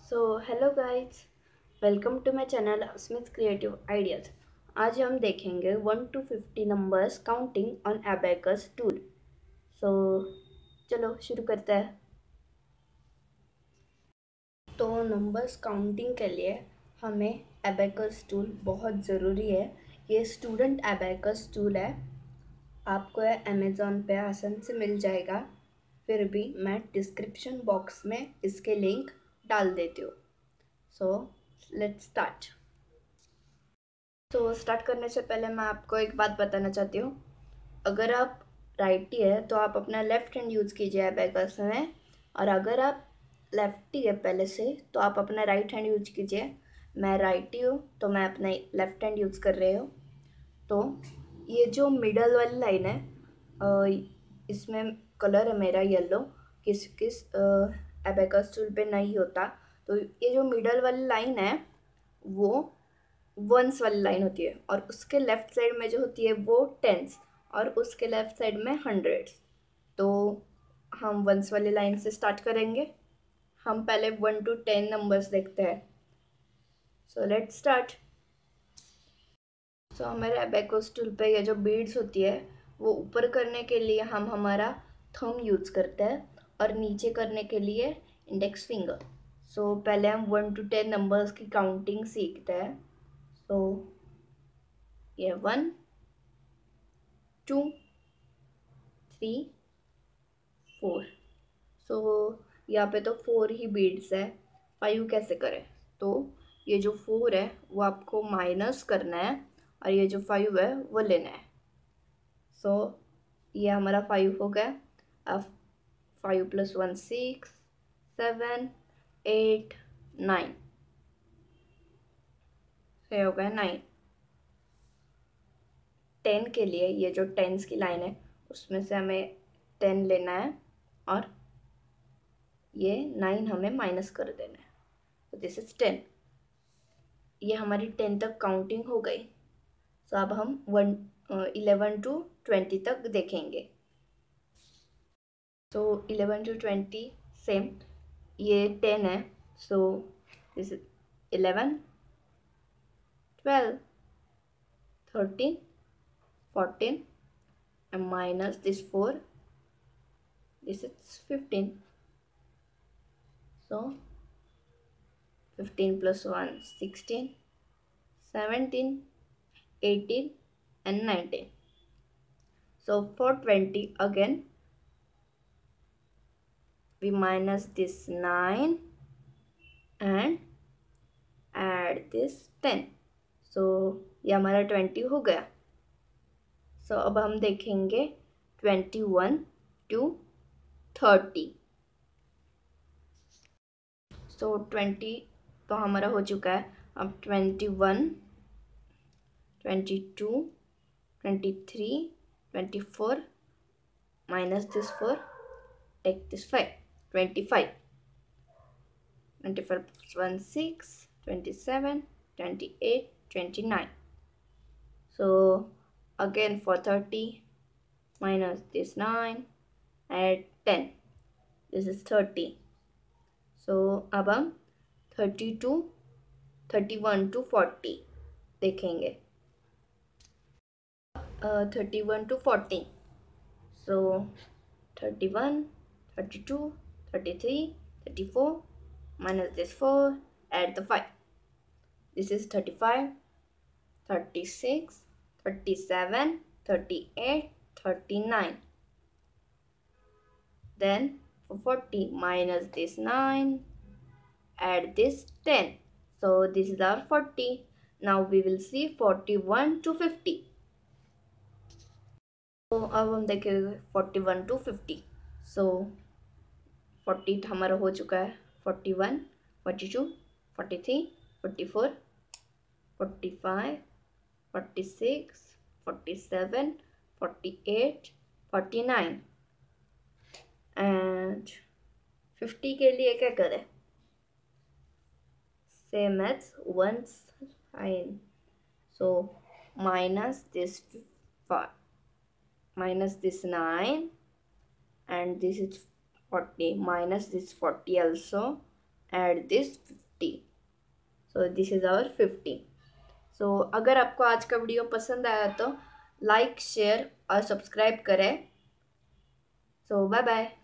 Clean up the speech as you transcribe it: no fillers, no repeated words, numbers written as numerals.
Hello guys, welcome to my channel Smith creative ideas. आज हम देखेंगे 1 to 50 numbers counting on abacus tool. So चलो शुरू करते हैं। तो नंबर्स काउंटिंग के लिए हमें एबेकस टूल बहुत ज़रूरी है। ये स्टूडेंट एबेकस टूल है, आपको ये अमेज़ॉन पे आसान से मिल जाएगा। फिर भी मैं डिस्क्रिप्शन बॉक्स में इसके लिंक डाल देती हूँ। So let's start. तो स्टार्ट करने से पहले मैं आपको एक बात बताना चाहती हूँ। अगर आप राइटी है तो आप अपना लेफ़्ट हैंड यूज़ कीजिए अबेकस में, और अगर आप लेफ्टी है पहले से तो आप अपना राइट हैंड यूज कीजिए। मैं राइटी हूँ तो मैं अपना लेफ़्ट हैंड यूज़ कर रही हूँ। तो ये जो मिडल वाली लाइन है, इसमें कलर है मेरा येलो। किस किस अबेकस टूल पे नहीं होता। तो ये जो मिडल वाली लाइन है वो वंस वाली लाइन होती है, और उसके लेफ्ट साइड में जो होती है वो टेंस, और उसके लेफ्ट साइड में हंड्रेड्स। तो हम वंस वाली लाइन से स्टार्ट करेंगे। हम पहले 1 to 10 नंबर्स देखते हैं। सो लेट्स स्टार्ट। सो हमारे अबेकस टूल पे ये जो बीड्स होती है वो ऊपर करने के लिए हम हमारा थंब यूज़ करते हैं, और नीचे करने के लिए इंडेक्स फिंगर। सो पहले हम 1 to 10 नंबर्स की काउंटिंग सीखते हैं। सो ये 1 2 3 4। सो यहाँ पे तो 4 ही बीड्स है। 5 कैसे करें? तो ये जो 4 है वो आपको माइनस करना है, और ये जो 5 है वो लेना है। सो ये हमारा 5 हो गया। अब 5 + 1 6 7 8 9, ये हो गया 9। 10 के लिए ये जो टेंस की लाइन है उसमें से हमें 10 लेना है, और ये 9 हमें माइनस कर देना है। तो दिस इज 10। ये हमारी 10 तक काउंटिंग हो गई। तो अब हम 11 to 20 तक देखेंगे। तो 11 to 20 सेम, ये 10 है। So this is 11 12 13 14, and minus this 4, this is 15. So 15 + 1 16 17 18 and 19. So for 20 again we minus this 9 and add this 10. So ये हमारा 20 हो गया। So अब हम देखेंगे 21 to 30। So 20 तो हमारा हो चुका है। अब 21 22 23 24 minus this 4, take this 5 25 25 + 1 6 27 28 29. So again for 30 minus this 9, add 10, this is 30. So अब हम 31 to 40 देखेंगे। 31 to 40। So 31 32 33 34 minus this 4, add the 5, this is 35 36 37 38 39. Then for 40 minus this 9, add this 10. So this is our 40. Now we will see 41 to 50. तो अब हम देखेंगे 41 to 50। सो 40 हमारा हो चुका है। 41 42 43 44 45 46 47 48 49 एंड 50 के लिए क्या करें? Same as ones sign. So minus this 9, and this is 40, minus this 40 also, add this 50. So this is our 50. So अगर आपको आज का वीडियो पसंद आया तो लाइक शेयर और सब्सक्राइब करें. So bye bye.